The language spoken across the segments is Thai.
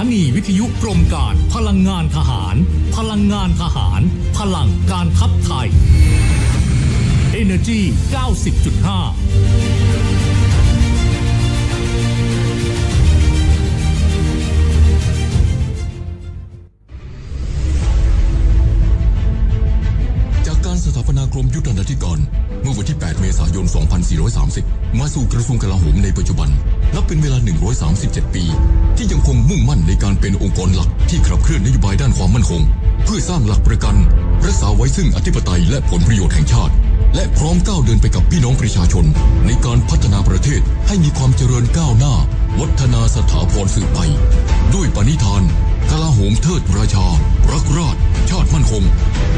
นีวิทยุกรมการพลังงานทหารพลังงานทหารพลังการทัพไทย Energy 90.5 สถาปนากรมยุทธนาธิการเมื่อวันที่ 8 เมษายน 2430 มาสู่กระทรวงกลาโหมในปัจจุบันนับเป็นเวลา 137 ปีที่ยังคงมุ่งมั่นในการเป็นองค์กรหลักที่ขับเคลื่อนนโยบายด้านความมั่นคงเพื่อสร้างหลักประกันรักษาไว้ซึ่งอธิปไตยและผลประโยชน์แห่งชาติและพร้อมก้าวเดินไปกับพี่น้องประชาชนในการพัฒนาประเทศให้มีความเจริญก้าวหน้าวัฒนาสถาพรสืบไปด้วยปณิธานกลาโหมเทิดราชารักราชชาติมั่นคง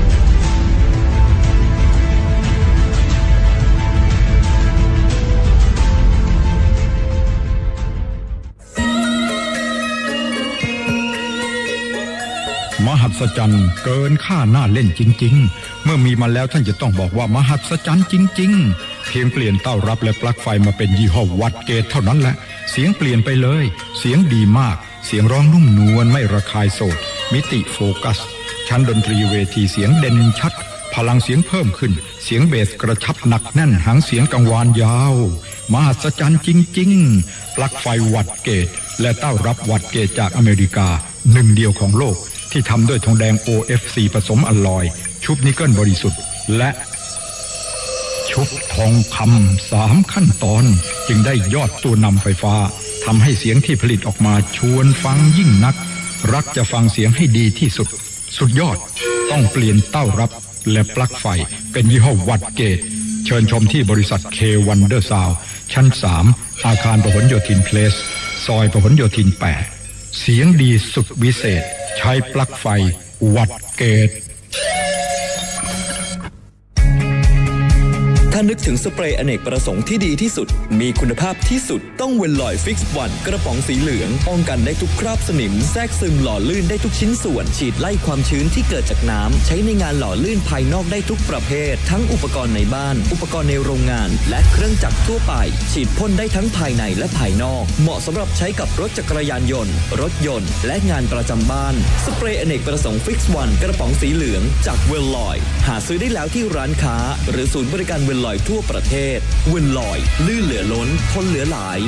มหัศจรรย์เกินค่าหน้าเล่นจริงๆเมื่อมีมาแล้วท่านจะต้องบอกว่ามหัศจรรย์จริงๆเพียงเปลี่ยนเต้ารับและปลั๊กไฟมาเป็นยี่ห้อวัดเกตเท่านั้นแหละเสียงเปลี่ยนไปเลยเสียงดีมากเสียงร้องนุ่มนวลไม่ระคายโสดมิติโฟกัสชั้นดนตรีเวทีเสียงเด่นชัดพลังเสียงเพิ่มขึ้นเสียงเบสกระชับหนักแน่นหางเสียงกังวานยาวมหัศจรรย์จริงๆปลั๊กไฟวัดเกตและเต้ารับวัดเกตจากอเมริกาหนึ่งเดียวของโลกที่ทำด้วยทองแดง OFC ผสมอลลอยชุบนิกเกิลบริสุทธิ์และชุบทองคำ3 ขั้นตอนจึงได้ยอดตัวนำไฟฟ้าทำให้เสียงที่ผลิตออกมาชวนฟังยิ่งนักรักจะฟังเสียงให้ดีที่สุดสุดยอดต้องเปลี่ยนเต้ารับและปลั๊กไฟเป็นยี่ห้อวัดเกตเชิญชมที่บริษัท K Wonder Sound ชั้น 3 อาคารพหลโยธินเพลสซอยพหลโยธิน 8เสียงดีสุดวิเศษใช้ปลั๊กไฟวัดเกตถ้านึกถึงสเปรย์อเนกประสงค์ที่ดีที่สุดมีคุณภาพที่สุดต้องเวลลอยฟิกซ์วันกระป๋องสีเหลืองป้องกันได้ทุกคราบสนิมแทรกซึมหล่อลื่นได้ทุกชิ้นส่วนฉีดไล่ความชื้นที่เกิดจากน้ำใช้ในงานหล่อลื่นภายนอกได้ทุกประเภททั้งอุปกรณ์ในบ้านอุปกรณ์ในโรงงานและเครื่องจักรทั่วไปฉีดพ่นได้ทั้งภายในและภายนอกเหมาะสำหรับใช้กับรถจักรยานยนต์รถยนต์และงานประจำบ้านสเปรย์อเนกประสงค์ฟิกซ์วันกระป๋องสีเหลืองจากเวลลอยหาซื้อได้แล้วที่ร้านค้าหรือศูนย์บริการเวลลอยทั่วประเทศเวนลอยลื่นเหลือล้นทนเหลือหลาย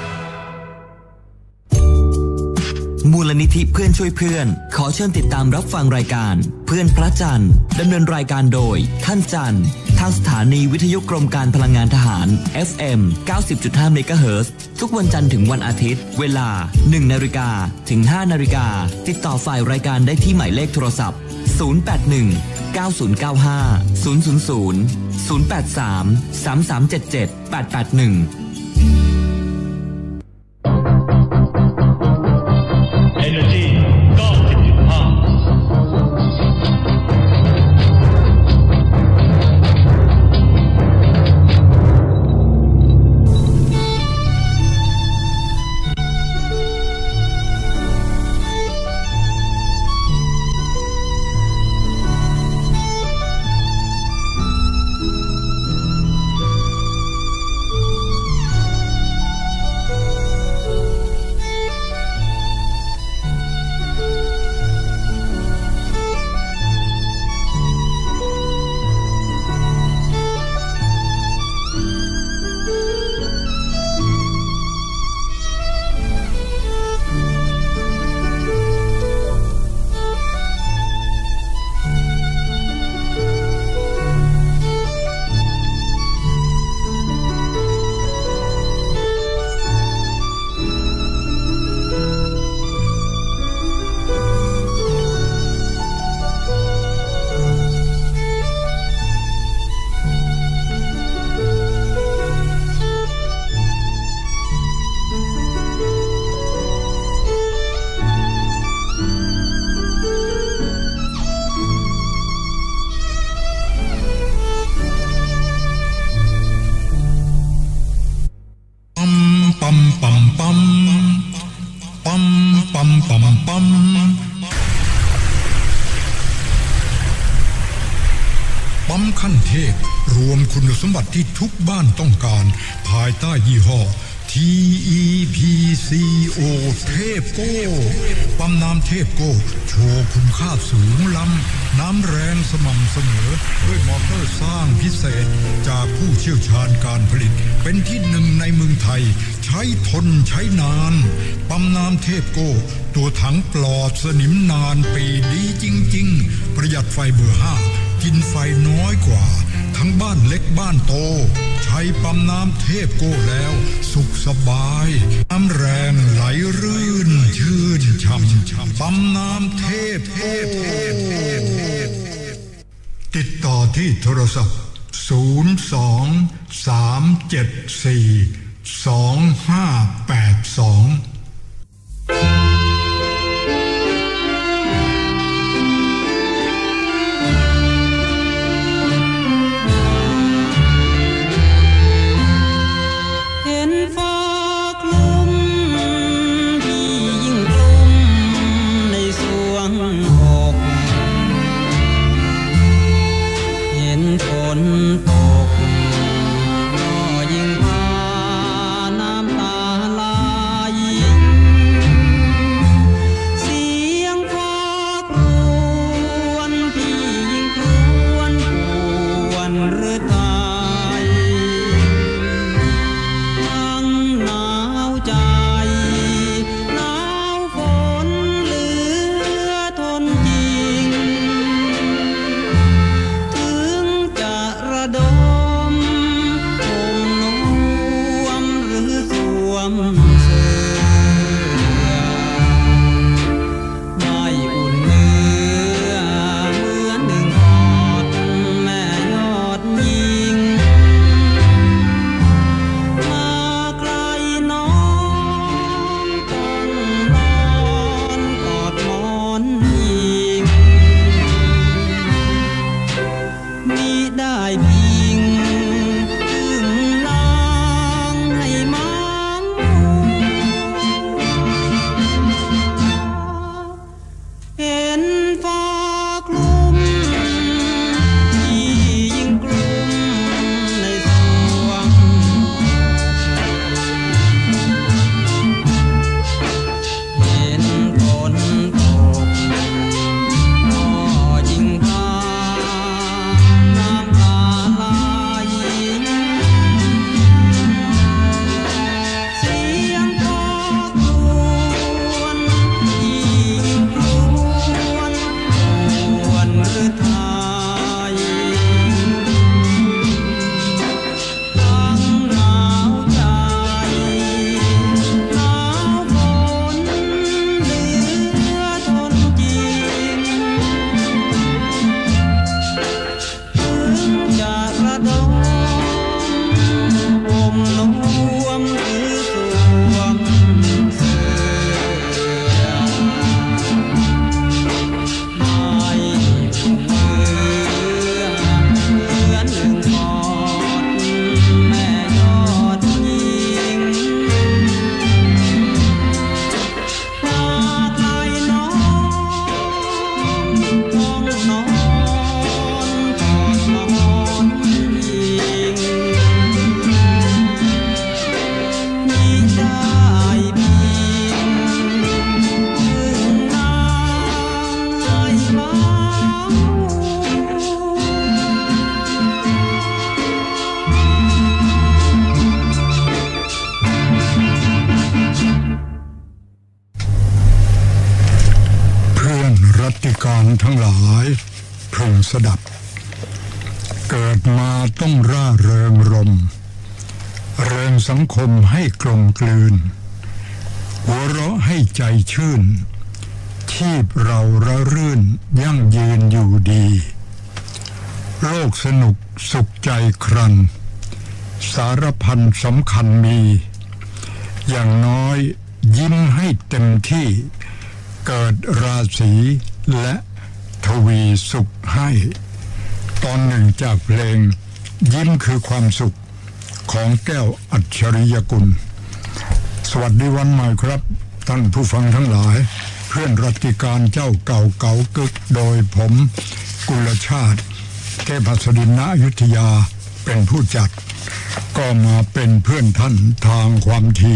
มูลนิธิเพื่อนช่วยเพื่อนขอเชิญติดตามรับฟังรายการเพื่อนพระจันทร์ดำเนินรายการโดยท่านจันทร์ทางสถานีวิทยุกรมการพลังงานทหาร FM 90.5 เมกะเฮิรตซ์ทุกวันจันทร์ถึงวันอาทิตย์เวลา 1:00 นถึง 5:00 นติดต่อฝ่ายรายการได้ที่หมายเลขโทรศัพท์081 9095 000 083 3377 881 ปั๊มขั้นเทพรวมคุณสมบัติที่ทุกบ้านต้องการภายใต้ยี่ห้อ TEPCO เทพโก้ปั๊มน้ำเทพโก้โชว์คุณค่าสูงล้ำน้ำแรงสม่ำเสมอด้วยมอเตอร์สร้างพิเศษจากผู้เชี่ยวชาญการผลิตเป็นที่หนึ่งในเมืองไทยใช้ทนใช้นานปั๊มน้ำเทพโก้ตัวถังปลอดสนิมนานปีดีจริงๆประหยัดไฟเบอร์ 5กินไฟน้อยกว่าทั้งบ้านเล็กบ้านโตใช้ปั๊มน้ำเทพโก้แล้วสุขสบายน้ำแรงไหลรื่นชื่นช่ำปั๊มน้ำเทพโก้ติดต่อที่โทรศัพท์02-374-2582ทั้งหลายพึงสดับเกิดมาต้องร่าเริงรมเริงสังคมให้กลมกลืนหัวเราะให้ใจชื่นชีพเราระรื่นยั่งยืนอยู่ดีโลกสนุกสุขใจครันสารพันสำคัญมีอย่างน้อยยิ้มให้เต็มที่เกิดราศีและทวีสุขให้ตอนหนึ่งจากเพลงยิ้มคือความสุขของแก้วอัจฉริยกุลสวัสดีวันใหม่ครับท่านผู้ฟังทั้งหลายเพื่อนรัติการเจ้าเก่าเก่ากึกโดยผมกุลชาติเทพหัสดินณอยุธยาเป็นผู้จัดก็มาเป็นเพื่อนท่านทางความถี่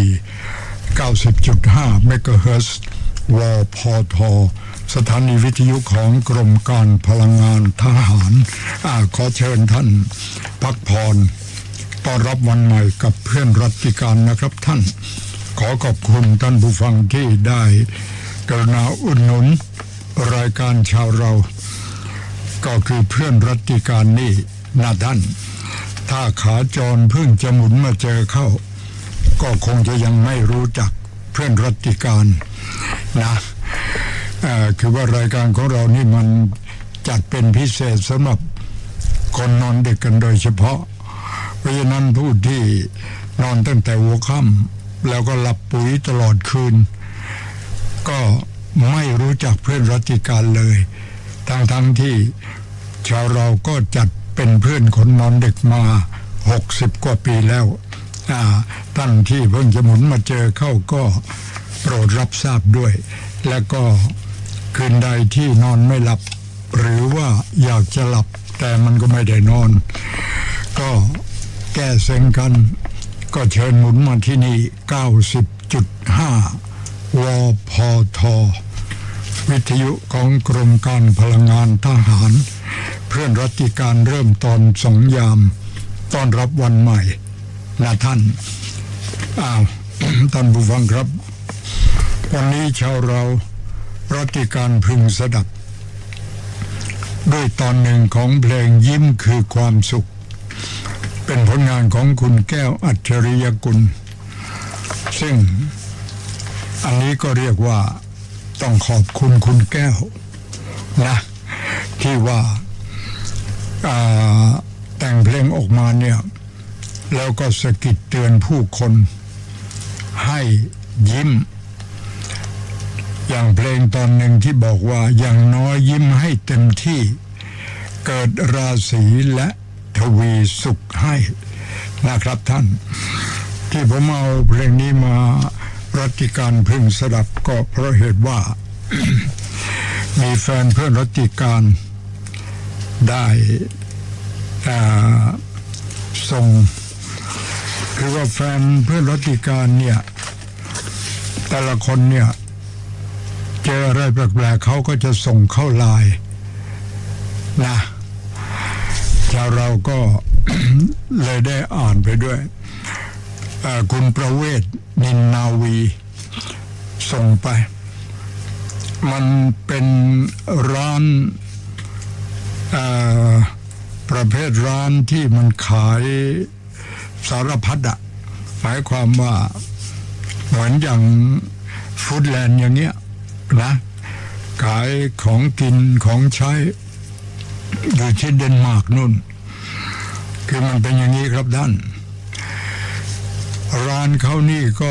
90.5 เมกะเฮิรตซ์ วพท.สถานีวิทยุของกรมการพลังงานทหารขอเชิญท่านพักผ่อนต้อนรับวันใหม่กับเพื่อนรัติการนะครับท่านขอขอบคุณท่านผู้ฟังที่ได้กรุณาอุดหนุนรายการชาวเราก็คือเพื่อนรัติการนี่นะท่านถ้าขาจรเพิ่งจะหมุนมาเจอเข้าก็คงจะยังไม่รู้จักเพื่อนรัติการนะคือว่ารายการของเรานี่มันจัดเป็นพิเศษสำหรับคนนอนดึกกันโดยเฉพาะเพราะฉะนั้นผู้ที่นอนตั้งแต่หัวค่ำแล้วก็หลับปุ๋ยตลอดคืนก็ไม่รู้จักเพื่อนรัติการเลยทั้งที่ชาวเราก็จัดเป็นเพื่อนคนนอนดึกมา60กว่าปีแล้วท่านที่เพิ่งจะหมุนมาเจอเข้าก็โปรดรับทราบด้วยและก็คืนใดที่นอนไม่หลับหรือว่าอยากจะหลับแต่มันก็ไม่ได้นอนก็แก้เซ็งกันก็เชิญหมุนมาที่นี่ 90.5 วพท.วิทยุของกรมการพลังงานทหารเพื่อนรัติการเริ่มตอน2 ยามต้อนรับวันใหม่นะท่านท่านผู้ฟังครับวันนี้ชาวเรารัติการพึงสดับด้วยตอนหนึ่งของเพลงยิ้มคือความสุขเป็นผลงานของคุณแก้วอัจฉริยกุลซึ่งอันนี้ก็เรียกว่าต้องขอบคุณคุณแก้วนะที่ว่าแต่งเพลงออกมาเนี่ยแล้วก็สะกิดเตือนผู้คนให้ยิ้มอย่างเพลงตอนหนึ่งที่บอกว่าอย่างน้อยยิ้มให้เต็มที่เกิดราศีและทวีสุขให้นะครับท่านที่ผมเอาเพลงนี้มารัติการพึงสดับก็เพราะเหตุว่า มีแฟนเพื่อนรัติการได้ส่งคือว่าแฟนเพื่อนรัติการเนี่ยแต่ละคนเนี่ยเจออะไรแปลกๆเขาก็จะส่งเข้าไลน์นะชาวเราก็ เลยได้อ่านไปด้วยคุณประเวศนินนาวีส่งไปมันเป็นร้านประเภทร้านที่มันขายสารพัดหมายความว่าเหมือนอย่างฟู้ดแลนด์อย่างเงี้ยนะขายของกินของใช้อยู่ที่เดนมาร์กนู่นคือมันเป็นอย่างนี้ครับท่านร้านเขานี่ก็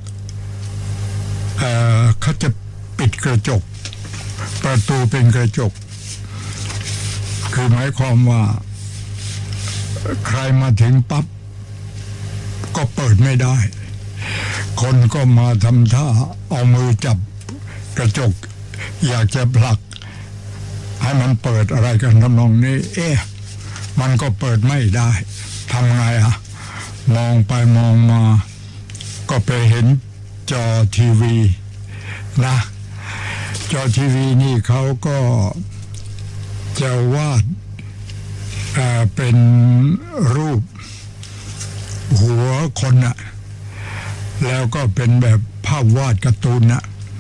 เขาจะปิดกระจกประตูเป็นกระจกคือหมายความว่าใครมาถึงปั๊บก็เปิดไม่ได้คนก็มาทำท่าเอามือจับกระจกอยากจะผลักให้มันเปิดอะไรกันทำนองนี้มันก็เปิดไม่ได้ทำไงมองไปมองมาก็ไปเห็นจอทีวีนะจอทีวีนี่เขาก็จะวาดเป็นรูปหัวคนแล้วก็เป็นแบบภาพวาดการ์ตูน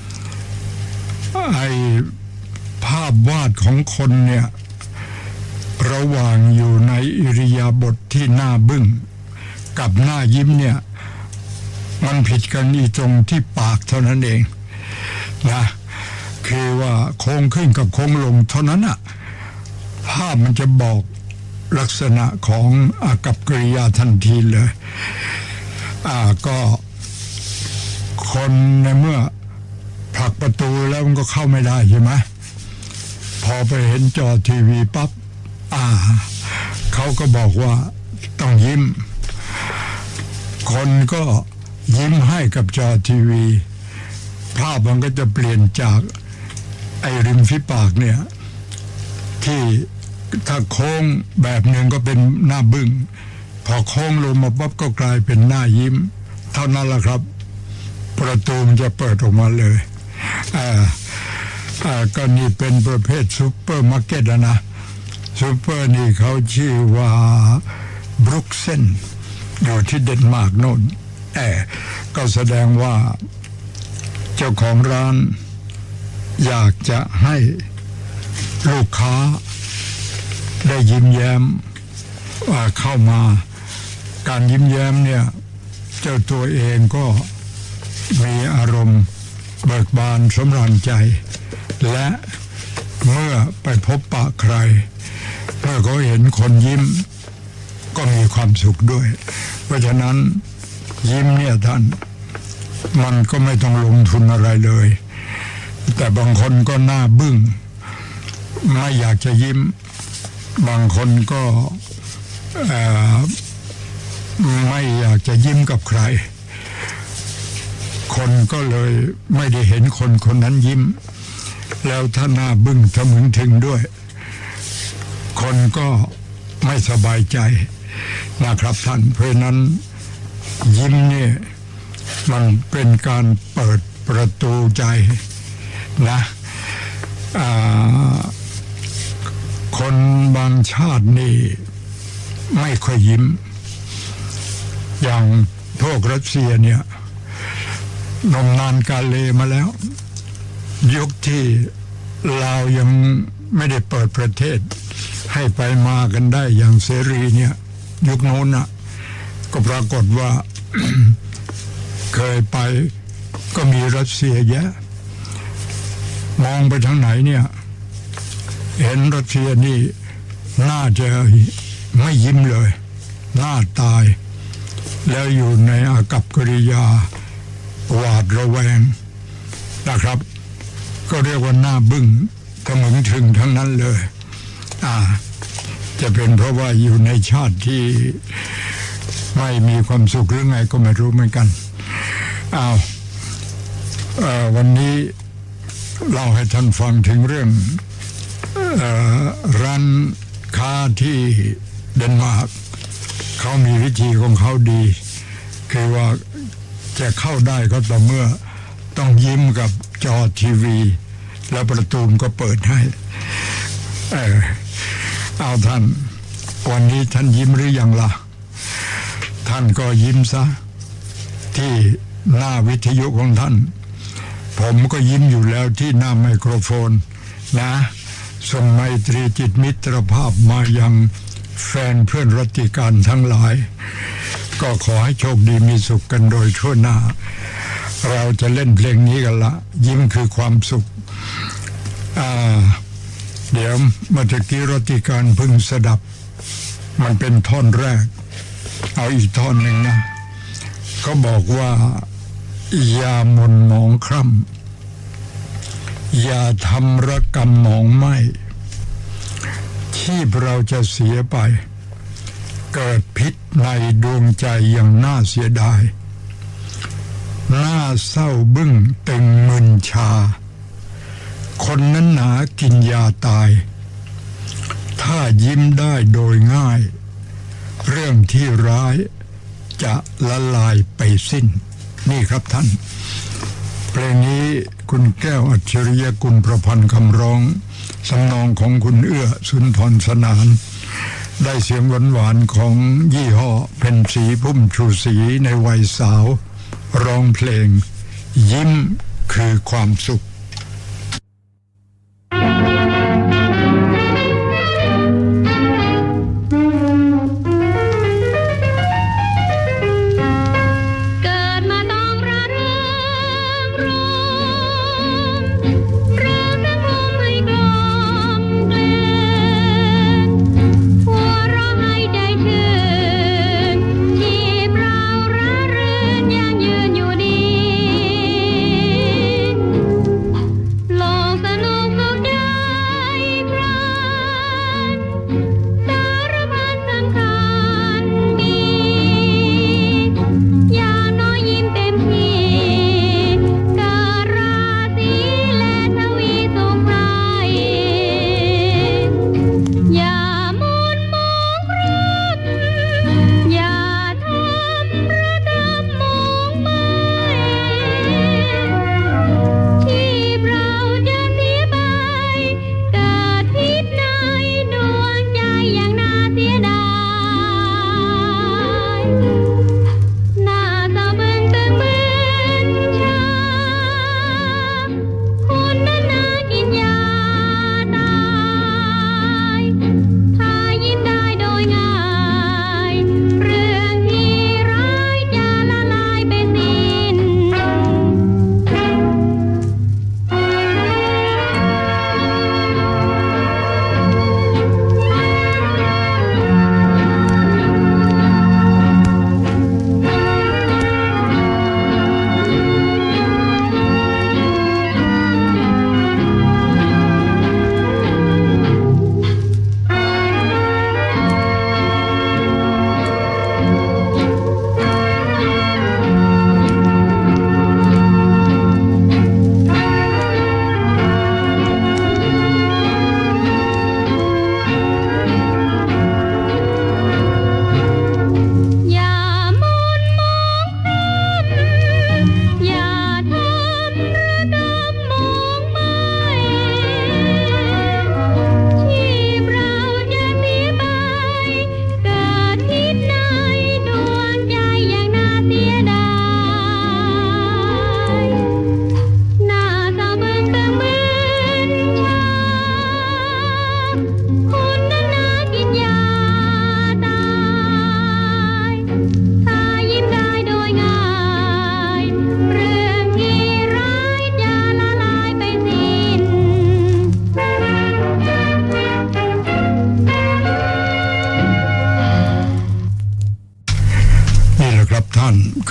ไอ้ภาพวาดของคนเนี่ยระหว่างอยู่ในอิริยาบถที่หน้าบึ้งกับหน้ายิ้มเนี่ยมันผิดกันอีตรงที่ปากเท่านั้นเองนะคือว่าโค้งขึ้นกับโค้งลงเท่านั้นภาพมันจะบอกลักษณะของอากัปกิริยาทันทีเลยก็คนในเมื่อผลักประตูแล้วมันก็เข้าไม่ได้ใช่ไหมพอไปเห็นจอทีวีปั๊บเขาก็บอกว่าต้องยิ้มคนก็ยิ้มให้กับจอทีวีภาพมันก็จะเปลี่ยนจากไอ้ริมฝีปากเนี่ยที่ถ้าโค้งแบบหนึ่งก็เป็นหน้าบึ้งพอโค้งลงมาปั๊บก็กลายเป็นหน้ายิ้มเท่านั้นแหละครับประตูมันจะเปิดออกมาเลยก็นี่เป็นประเภทซูเปอร์มาร์เก็ตนะซูเปอร์นี่เขาชื่อว่าบรุกเซนอยู่ที่เดนมาร์กโน่นก็แสดงว่าเจ้าของร้านอยากจะให้ลูกค้าได้ยิ้มแย้มเข้ามาการยิ้มแย้มเนี่ยเจ้าตัวเองก็มีอารมณ์เบิกบานสำราญใจและเมื่อไปพบปะใครเมื่อเขาเห็นคนยิ้มก็มีความสุขด้วยเพราะฉะนั้นยิ้มเนี่ยท่านมันก็ไม่ต้องลงทุนอะไรเลยแต่บางคนก็หน้าบึ้งไม่อยากจะยิ้มบางคนก็ไม่อยากจะยิ้มกับใครคนก็เลยไม่ได้เห็นคนคนนั้นยิ้มแล้วถ้าหน้าบึ้งทะมึงถึงด้วยคนก็ไม่สบายใจนะครับท่านเพราะนั้นยิ้มเนี่ยมันเป็นการเปิดประตูใจนะคนบางชาตินี่ไม่ค่อยยิ้มอย่างพวกรัสเซียเนี่ยนมนานกาเลมาแล้วยุคที่ลาวยังไม่ได้เปิดประเทศให้ไปมากันได้อย่างเสรีเนี่ยยุคโน้นน่ะก็ปรากฏว่า เคยไปก็มีรัสเซียเยอะมองไปทางไหนเนี่ยเห็นรัสเซียนี่น่าจะไม่ยิ้มเลยหน้าตายแล้วอยู่ในอากัปกิริยาหวาดระแวงนะครับก็เรียกว่าหน้าบึ้งทะมึงถึงทั้งนั้นเลยจะเป็นเพราะว่าอยู่ในชาติที่ไม่มีความสุขหรือไงก็ไม่รู้เหมือนกันวันนี้เราให้ท่านฟังถึงเรื่องร้านค้าที่เดนมาร์กเขามีวิธีของเขาดีคือว่าจะเข้าได้ก็ต่อเมื่อต้องยิ้มกับจอทีวีแล้วประตูก็เปิดให้เอาท่านวันนี้ท่านยิ้มหรือยังล่ะท่านก็ยิ้มซะที่หน้าวิทยุของท่านผมก็ยิ้มอยู่แล้วที่หน้าไมโครโฟนนะส่งไมตรีจิตมิตรภาพมายังแฟนเพื่อนรัติการทั้งหลายก็ขอให้โชคดีมีสุขกันโดยทั่วหน้าเราจะเล่นเพลงนี้กันละยิ้มคือความสุขเดี๋ยวเมื่อกี้รัติการพึงสดับมันเป็นท่อนแรกเอาอีกท่อนหนึ่งนะเขาบอกว่าอย่าหม่นหมองคร่ำอย่าทำระกำหมองไหมชีพเราจะเสียไปเกิดพิษในดวงใจอย่างน่าเสียดายน่าเศร้าบึ้งตึงมึนชาคนนั้นหนากินยาตายถ้ายิ้มได้โดยง่ายเรื่องที่ร้ายจะละลายไปสิ้นนี่ครับท่านเพลงนี้คุณแก้วอัจฉริยกุลประพันธ์คำร้องสำนองของคุณเอื้อสุนทรสนานได้เสียงหวานๆของยี่ห้อเพ็ญศรีพุ่มชูศรีในวัยสาวร้องเพลงยิ้มคือความสุขเ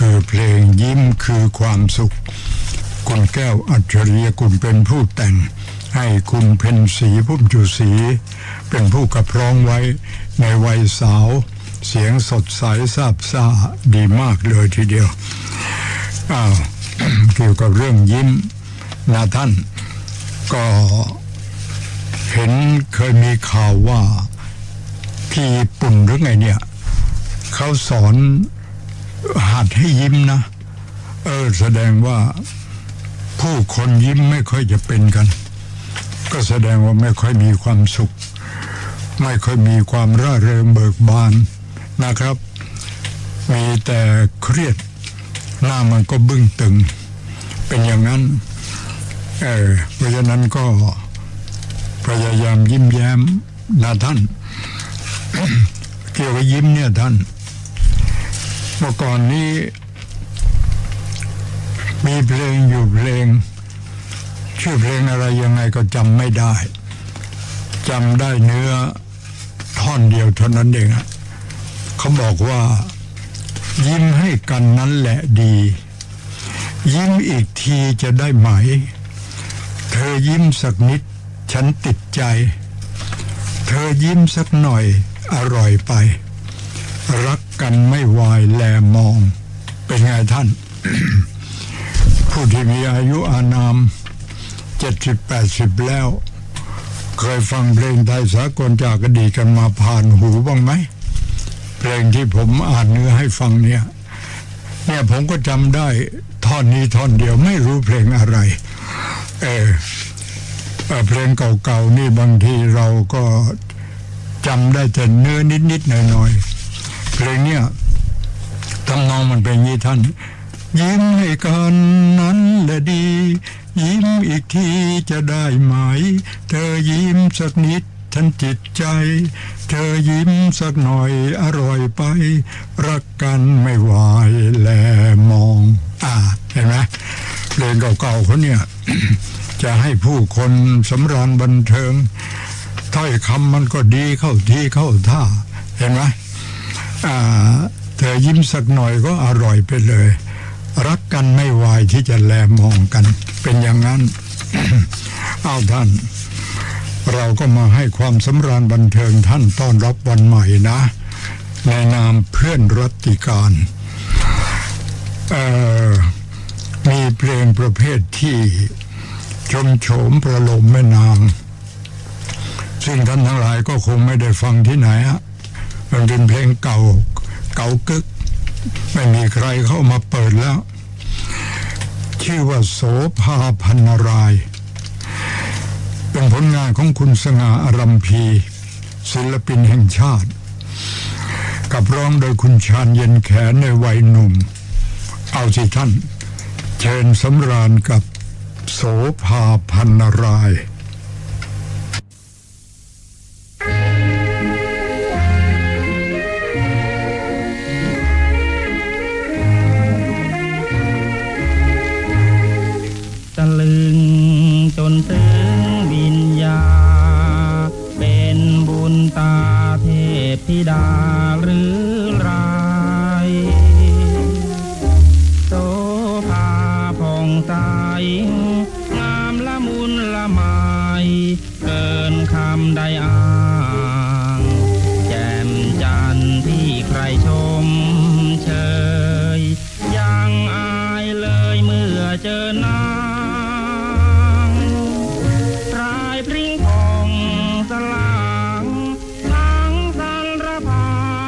คือเพลงยิ้มคือความสุขคุณแก้วอัจฉริยกุลเป็นผู้แต่งให้คุณเพ็ญศรีพุ่มจุศรีเป็นผู้ขับร้องไว้ในวัยสาวเสียงสดใสซาบซ่าดีมากเลยทีเดียวเกี่ยวกับเรื่องยิ้มนะท่านก็เห็นเคยมีข่าวว่าที่ญี่ปุ่นหรือไงเนี่ยเขาสอนหัดให้ยิ้มนะแสดงว่าผู้คนยิ้มไม่ค่อยจะเป็นกันก็แสดงว่าไม่ค่อยมีความสุขไม่ค่อยมีความร่าเริงเบิกบานนะครับมีแต่เครียดหน้ามันก็บึ้งตึงเป็นอย่างนั้นเพราะฉะนั้นก็พยายามยิ้มแย้มนะท่านเกี่ยวกับยิ้มเนี่ยท่านเมื่อก่อนนี้มีเพลงอยู่เพลงชื่อเพลงอะไรยังไงก็จำไม่ได้จำได้เนื้อท่อนเดียวเท่านั้นเองเขาบอกว่ายิ้มให้กันนั้นแหละดียิ้มอีกทีจะได้ไหมเธอยิ้มสักนิดฉันติดใจเธอยิ้มสักหน่อยอร่อยไปรักกันไม่วายแลมองเป็นไงท่าน ผู้ที่มีอายุอานาม70-80แล้วเคยฟังเพลงไทยสากลจากอดีตกันมาผ่านหูบ้างไหมเพลงที่ผมอ่านเนื้อให้ฟังเนี่ยผมก็จำได้ท่อนนี้ท่อนเดียวไม่รู้เพลงอะไรเพลงเก่าๆนี่บางทีเราก็จำได้แต่เนื้อนิดๆหน่อยๆเพลงเนี่ยทำนองมันเป็นอย่างนี้ท่านยิ้มให้กันนั้นแหละดียิ้มอีกทีจะได้ไหมเธอยิ้มสักนิดฉันจิตใจเธอยิ้มสักหน่อยอร่อยไปรักกันไม่ไหวแลมองเห็นไหมเพลงเก่าๆเขาเนี่ย จะให้ผู้คนสำราญบันเทิงถ้อยคำมันก็ดีเข้าที่เข้าท่าเห็นไหมเธอยิ้มสักหน่อยก็อร่อยไปเลยรักกันไม่ไหวที่จะแลมองกันเป็นอย่างนั้น เอาท่านเราก็มาให้ความสำราญบันเทิงท่านต้อนรับวันใหม่นะในนามเพื่อนรัตติการมีเพลงประเภทที่ชมโฉมประโลมแม่นางซึ่งท่านทั้งหลายก็คงไม่ได้ฟังที่ไหนมันเป็นเพลงเก่ากึกไม่มีใครเข้ามาเปิดแล้วชื่อว่าโสภาพันนารายเป็นผลงานของคุณสง่าอารัมพีศิลปินแห่งชาติกับร้องโดยคุณชาญเย็นแขนในวัยหนุ่มเอาสิท่านเชิญสำราญกับโสภาพันนารายตะลึงจนถึงวิญญาเป็นบุญตาเทพธิดาหรือไรโสภาผ่องใสงามละมุนละไมเกินคำใดอ้างแจ่มจันทร์ที่ใครชมเชยยังอายเลยเมื่อเจอหน้าสลางทั้งสารพา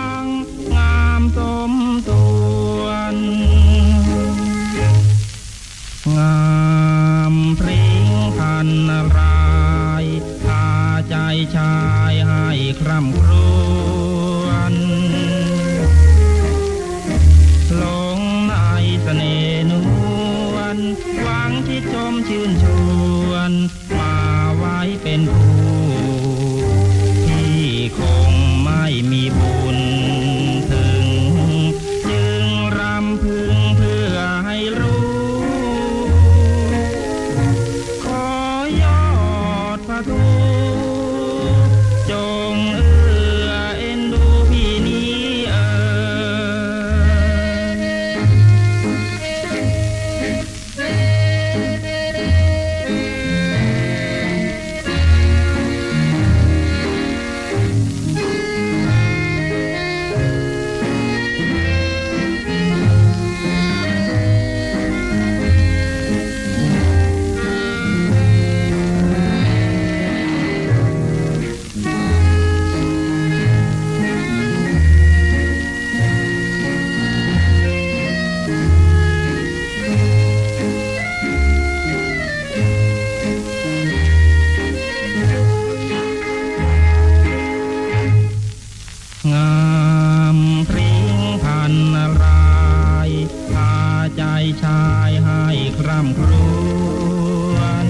ใจชายให้คร่ำครวญ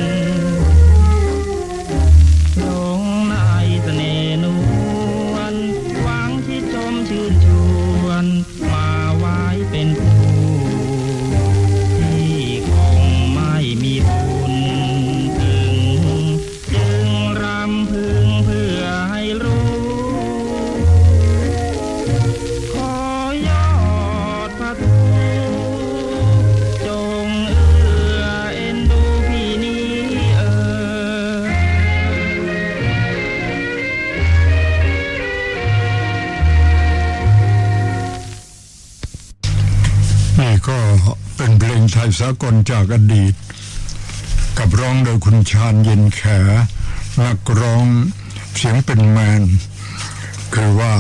หลงในเสน่ห์นวลหวังที่ชมชื่นชวนมาไว้เป็นผู้ที่คงไม่มีบุญถึงจึงรำพึงเพื่อให้รู้ขอยอดพระทูจงเอื้อเอ็นดูพี่นี้นี่ก็เป็นเพลงไทยสากลจากอดีตกับร้องโดยคุณชาญเย็นแขนักร้องเสียงเป็นแมนคือว่า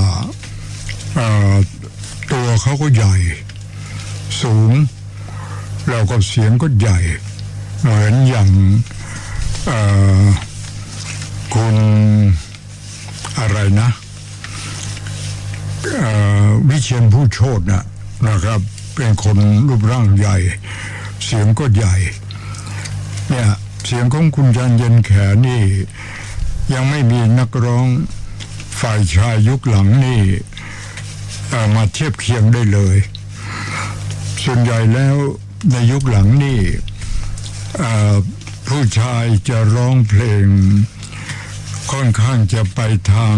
ตัวเขาก็ใหญ่สูงแล้วก็เสียงก็ใหญ่เหมือนอย่างคุณอะไรนะวิเชียรผู้โชตินะครับเป็นคนรูปร่างใหญ่เสียงก็ใหญ่เนี่ยเสียงของคุณชาญเย็นแขนี่ยังไม่มีนักร้องฝ่ายชายยุคหลังนี่มาเทียบเคียงได้เลยส่วนใหญ่แล้วในยุคหลังนี่ผู้ชายจะร้องเพลงค่อนข้างจะไปทาง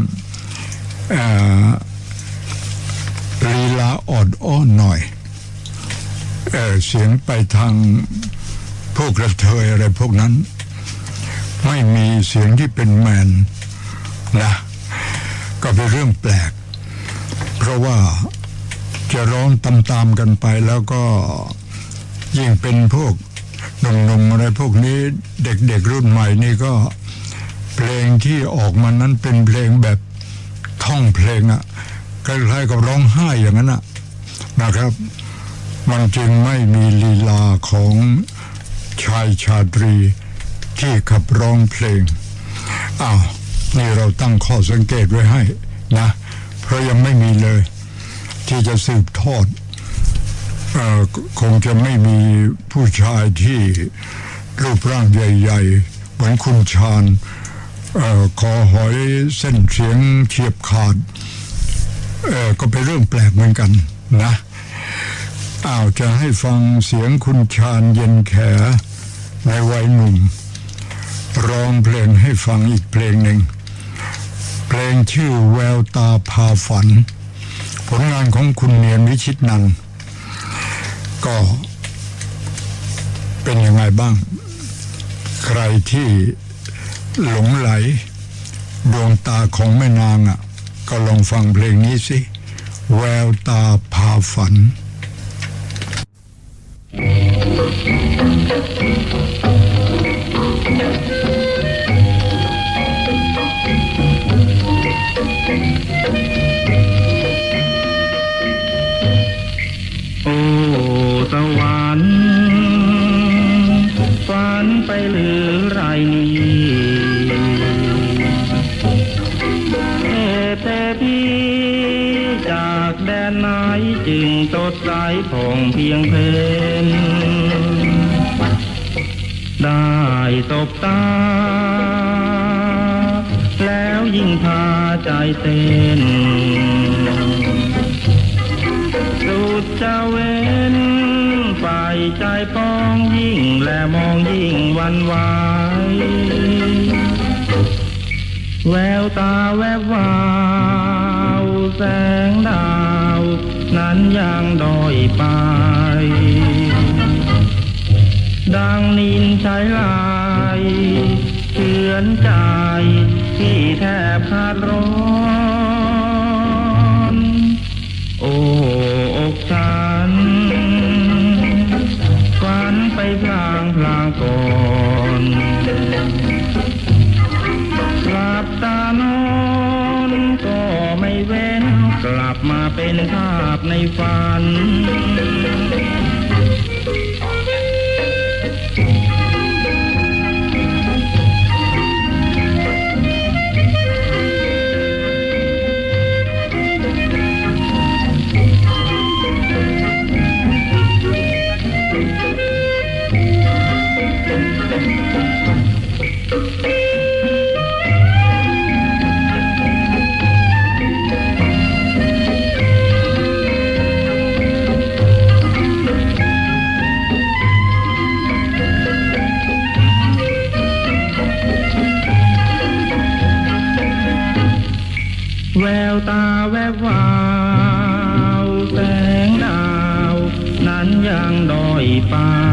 ลีลาอ่อนอ้อนหน่อยเสียงไปทางพวกกระเทยอะไรพวกนั้นไม่มีเสียงที่เป็นแมนนะก็เป็นเรื่องแปลกเพราะว่าจะร้องตามๆกันไปแล้วก็ยิ่งเป็นพวกหนุ่มๆอะไรพวกนี้เด็กๆรุ่นใหม่นี่ก็เพลงที่ออกมานั้นเป็นเพลงแบบท่องเพลงคล้ายๆกับร้องไห้อย่างนั้นนะครับมันจึงไม่มีลีลาของชายชาตรีที่ขับร้องเพลงนี่เราตั้งข้อสังเกตไว้ให้นะเพราะยังไม่มีเลยที่จะสืบทอดคงจะไม่มีผู้ชายที่รูปร่างใหญ่ๆเหมือนคุณชาญคอหอยเส้นเสียงเฉียบขาดก็เป็นเรื่องแปลกเหมือนกันนะจะให้ฟังเสียงคุณชาญเย็นแขในวัยหนุ่มร้องเพลงให้ฟังอีกเพลงหนึ่งเพลงชื่อแววตาพาฝันผลงานของคุณเนียนวิชิตนันท์ก็เป็นยังไงบ้างใครที่หลงไหลดวงตาของแม่นางก็ลองฟังเพลงนี้สิแววตาพาฝันโอ้สวรรค์ฝันไปหรือไรนี่แต่พี่จากแดนไหนจึงสดใสผ่องเพียงเพนได้ตบตาแล้วยิ่งพาใจเต้นสุดจะเว้นฝ่ายใจปองยิ่งและมองยิ่งหวั่นไหวแววตาแวบวาวแสงดาวนั้นยังด้อยไปดังนินใช้ลายเชือนใจที่แทบขาดร้อนโอ้อกฉันฝันไปพลางก่อนหลับตานอนก็ไม่เว้นกลับมาเป็นภาพในฝัน โตาแวววาวแสงดาวนั้นยังด้อยไป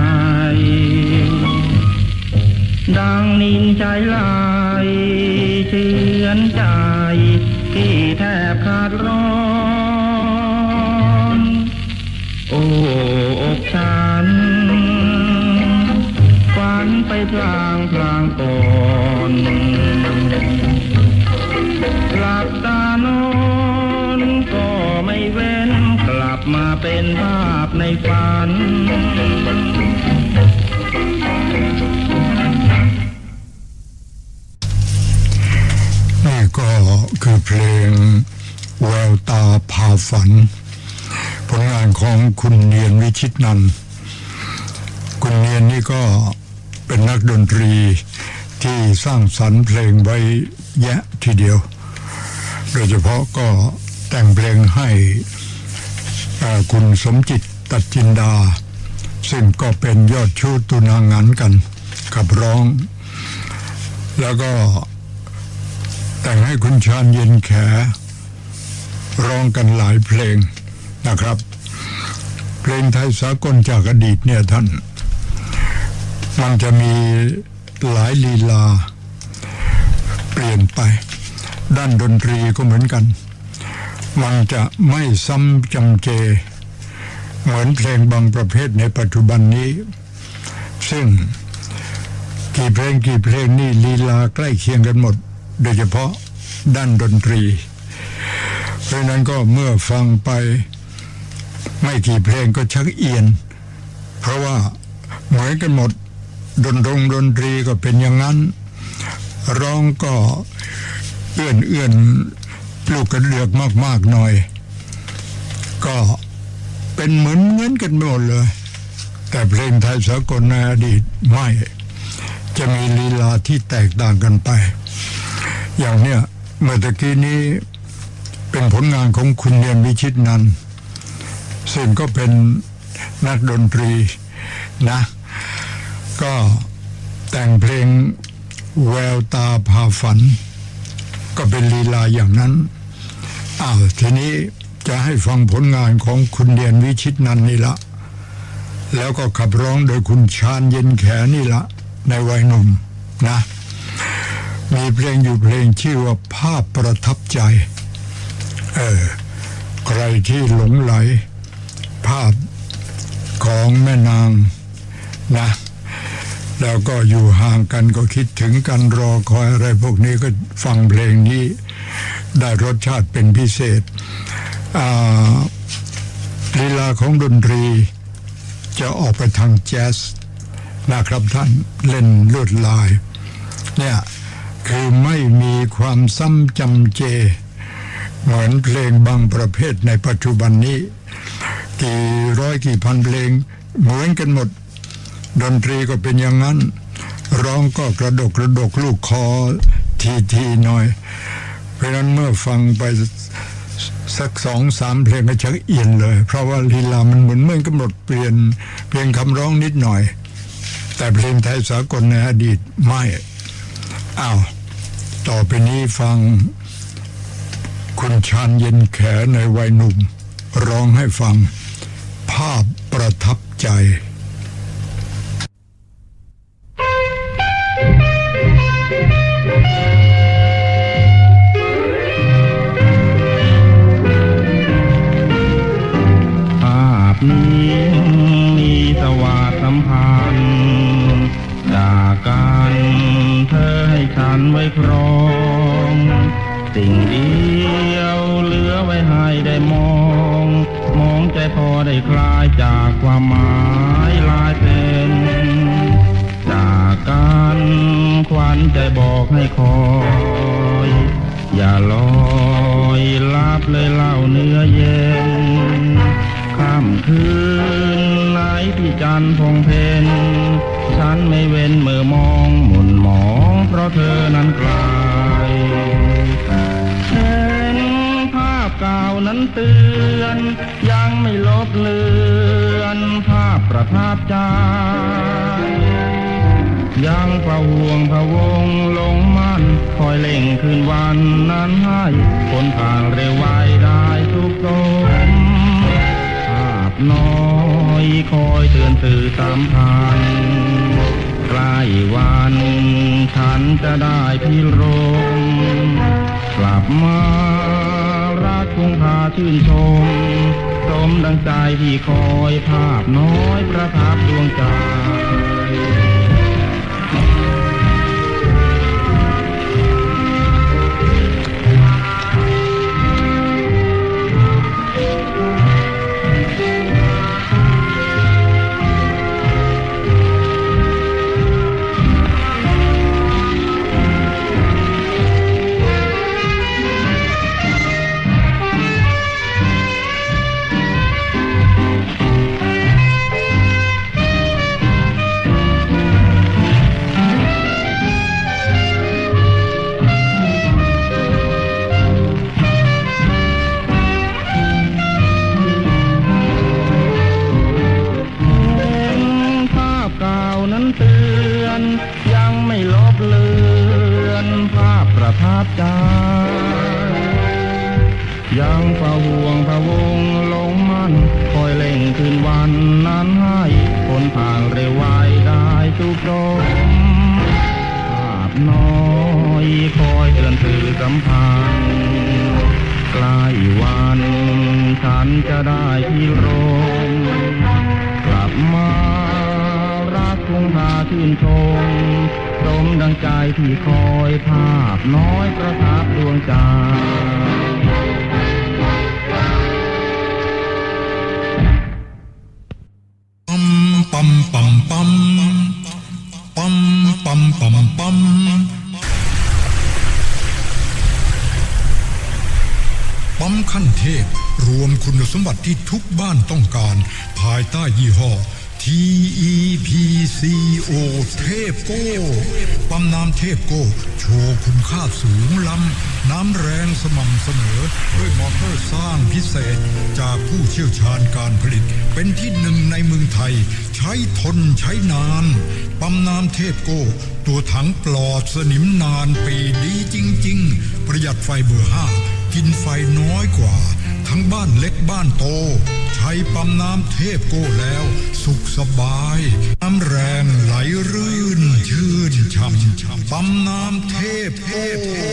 ดังนินใจลายเชือนใจที่แทบขาดร้อนโอ้อกฉันฝันไปพลางก่อนหลับตานอนก็ไม่เว้นกลับมาเป็นภาพในฝันนี่ก็คือเพลงแววตาพาฝันผลงานของคุณเนียนวิชิตนันท์คุณเนียนนี่ก็เป็นนักดนตรีที่สร้างสรรค์เพลงไว้แยะทีเดียวโดยเฉพาะก็แต่งเพลงให้คุณสมจิตตัดจินดาซึ่งก็เป็นยอดชูตุนางงันกันขับร้องแล้วก็แต่งให้คุณชาญเย็นแขร้องกันหลายเพลงนะครับเพลงไทยสากลจากอดีตเนี่ยท่านมันจะมีหลายลีลาเปลี่ยนไปด้านดนตรีก็เหมือนกันมันจะไม่ซ้ำจำเจเหมือนเพลงบางประเภทในปัจจุบันนี้ซึ่งกี่เพลงนี่ลีลาใกล้เคียงกันหมดโดยเฉพาะด้านดนตรีเพราะนั้นก็เมื่อฟังไปไม่กี่เพลงก็ชักเอียนเพราะว่าเหมือนกันหมดดนตรีก็เป็นอย่างนั้นร้องก็เอื้อนลูกกระเดือกมากๆหน่อยก็เป็นเหมือนกันหมดเลยแต่เพลงไทยสากลในอดีตไม่จะมีลีลาที่แตกต่างกันไปอย่างเนี้ยเมื่อตะกี้นี้เป็นผลงานของคุณเนียนวิชิตนันท์ซึ่งก็เป็นนักดนตรีนะก็แต่งเพลงแววตาพาฝันก็เป็นลีลาอย่างนั้นทีนี้จะให้ฟังผลงานของคุณเนียนวิชิตนันท์นี่ละแล้วก็ขับร้องโดยคุณชาญเย็นแขนี่ละในวัยหนุ่มนะมีเพลงอยู่เพลงชื่อว่าภาพประทับใจใครที่หลงไหลภาพของแม่นางนะแล้วก็อยู่ห่างกันก็คิดถึงกันรอคอยอะไรพวกนี้ก็ฟังเพลงนี้ได้รสชาติเป็นพิเศษลีลาของดนตรีจะออกไปทางแจ๊สนะครับท่านเล่นลวดลายเนี่ยคือไม่มีความซ้ำจำเจเหมือนเพลงบางประเภทในปัจจุบันนี้กี่ร้อยกี่พันเพลงเหมือนกันหมดดนตรีก็เป็นอย่างนั้นร้องก็กระดกลูกคอทีหน่อยเพราะนั้นเมื่อฟังไปสัก 2-3 เพลงก็ชักเอียนเลยเพราะว่าลีลามันเหมือนกำหนดเปลี่ยนเพลงคำร้องนิดหน่อยแต่เพลงไทยสากลในอดีตไม่ต่อไปนี้ฟังคุณชาญเย็นแขในวัยหนุ่มร้องให้ฟังภาพประทับใจภาพนี้มีสวัสดิ์สัมพันธ์จากการเธอให้ฉันไว้ครองสิ่งเดียวเหลือไว้ให้ได้มองใจพอได้คลายจากความหมายลายเส้นจากการควันใจบอกให้คอยอย่าลอยลับเลยเล่าเนื้อเย็นค่ำคืนไหนที่จันทร์พงเพ็ญฉันไม่เว้นเมื่อมองหมุนหมองเพราะเธอนั้นไกลเห็นภาพเก่านั้นเตือนยังไม่ลบเลือนภาพประทับใจยังพะห่วงพะวงหลงมั่นคอยอยเล่งคืนวันนั้นให้คนผ่านเร็วไวได้ทุกสมภาพน้อยคอยเตือนสื่อสัมพันธ์ใกล้วันฉันจะได้พิรมกลับมารักคงพาชื่นชมสมดังใจที่คอยภาพน้อยประทับดวงใจยังไม่ลบเลือนภาพประทับใจยังพะห่วงพะวงหลงมันคอยเล่งคืนวันนั้นให้คนผ่านเร็วไวได้ทุกลมภาพน้อยคอยเตือนสื่อสัมพันธ์ใกล้วันฉันจะได้พิรมกลับมาคงพาชื่นชมสมดังใจที่คอยภาพน้อยประทับดวงใจปั๊มปั๊มปั๊มปั๊มปั๊มปั๊มปั๊มปั๊มขั้นเทพรวมคุณสมบัติที่ทุกบ้านต้องการภายใต้ยี่ห้อTEPCO เทพโก้ปั๊มน้ำเทพโก้โชว์คุณค่าสูงล้ำน้ำแรงสม่ำเสมอด้วยมอเตอร์สร้างพิเศษจากผู้เชี่ยวชาญการผลิตเป็นที่หนึ่งในเมืองไทยใช้ทนใช้นานปั๊มน้ำเทพโก้ตัวถังปลอดสนิมนานปีดีจริงๆประหยัดไฟเบอร์ 5กินไฟน้อยกว่าทั้งบ้านเล็กบ้านโตใช้ปั๊มน้ำเทพโก้แล้วสุขสบายน้ำแรงไหลรื่นชื่นช่ำปั๊มน้ำเทพโก้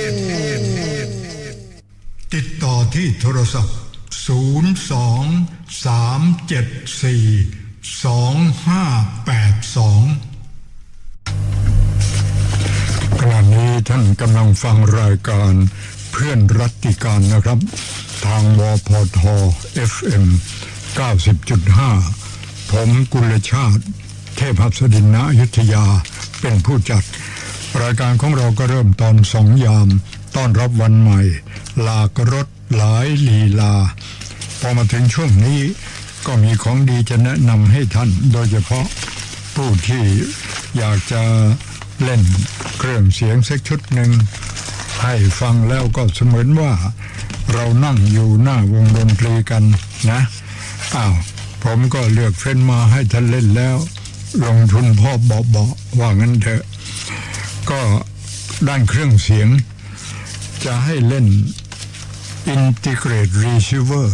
ติดต่อที่โทรศัพท์02-374-2582ขณะนี้ท่านกำลังฟังรายการเพื่อนรัตติการนะครับทางวพท FM 90.5 ผมกุลชาติเทพหัสดินณอยุธยาเป็นผู้จัดรายการของเราก็เริ่มตอน2 ยามต้อนรับวันใหม่ลากรถหลายลีลาพอมาถึงช่วงนี้ก็มีของดีจะแนะนำให้ท่านโดยเฉพาะผู้ที่อยากจะเล่นเครื่องเสียงสักชุดหนึ่งให้ฟังแล้วก็เสมือนว่าเรานั่งอยู่หน้าวงดนตรีกันนะผมก็เลือกเฟ้นมาให้ท่านเล่นแล้วลงทุนพ่อเบาๆว่างั้นเถอะก็ด้านเครื่องเสียงจะให้เล่น Integrate Receiver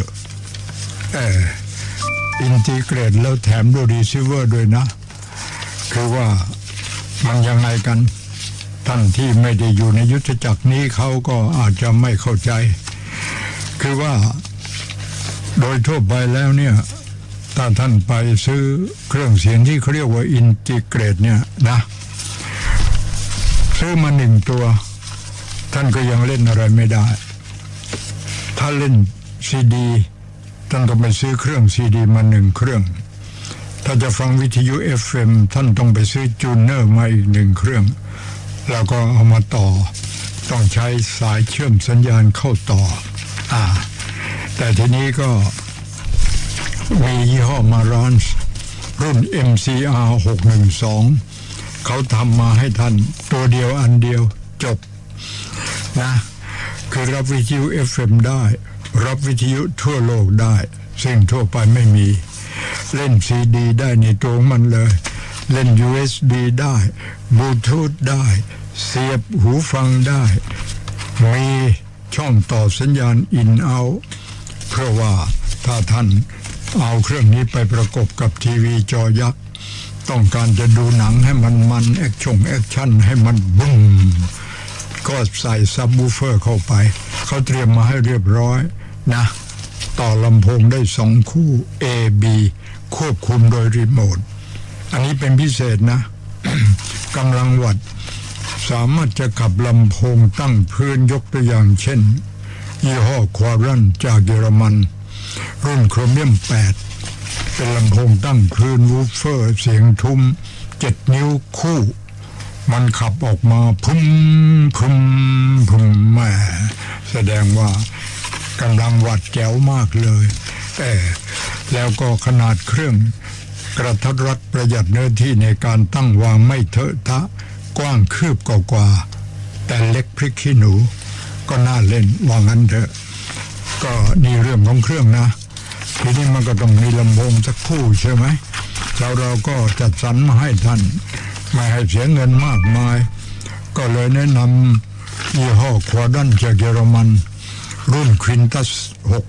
Integrate แล้วแถมด้วย Receiver ด้วยนะคือว่ามันยังไงกันท่านที่ไม่ได้อยู่ในยุทธจักรนี้เขาก็อาจจะไม่เข้าใจคือว่าโดยทั่วไปแล้วเนี่ยถ้าท่านไปซื้อเครื่องเสียงที่เขาเรียกว่า Integrate เนี่ยนะซื้อมา1 ตัวท่านก็ยังเล่นอะไรไม่ได้ถ้าเล่นซีดีท่านต้องไปซื้อเครื่องซีดีมา1 เครื่องถ้าจะฟังวิทยุ FM ท่านต้องไปซื้อจูนเนอร์มาอีก1 เครื่องแล้วก็เอามาต่อต้องใช้สายเชื่อมสัญญาณเข้าต่อแต่ทีนี้ก็มียี่ห้อมาร้านรุ่น MCR 612เขาทำมาให้ท่านตัวเดียวอันเดียวจบนะคือรับวิทยุ FM ได้รับวิทยุทั่วโลกได้ซึ่งทั่วไปไม่มีเล่นซีดีได้ในตัวมันเลยเล่น USB ได้บลูทูธได้เสียบหูฟังได้มีช่องต่อสัญญาณอินเอาเพื่อว่าถ้าท่านเอาเครื่องนี้ไปประกบกับทีวีจอยักษ์ต้องการจะดูหนังให้มันแอคชั่นให้มันบุ้มก็ใส่ซับวูเฟอร์เข้าไปเขาเตรียมมาให้เรียบร้อยนะต่อลำโพงได้2 คู่ A B ควบคุมโดยรีโมทอันนี้เป็นพิเศษนะ กำลังวัตต์สามารถจะขับลำโพงตั้งพื้นยกตัวอย่างเช่นยี่ห้อควารันจากเยอรมันรุ่นโครเมียม8เป็นลำโพงตั้งพื้นวูฟเฟอร์เสียงทุ้ม7 นิ้วคู่มันขับออกมาพุ่มแม่แสดงว่ากำลังวัดแจ๋วมากเลยแล้วก็ขนาดเครื่องกระทัดรัดประหยัดเนื้อที่ในการตั้งวางไม่เถอะทะกว้างคืบกว่าแต่เล็กพริกขี้หนูก็น่าเล่นว่างั้นเถอะก็นี่เรื่องของเครื่องนะทีนี้มันก็ต้องมีลำโพงสักคู่ใช่ไหมเราก็จัดสรรมาให้ท่านไม่ให้เสียเงินมากมายก็เลยแนะนำยี่ห้อควาดันจากเยอรมันรุ่นควินตัส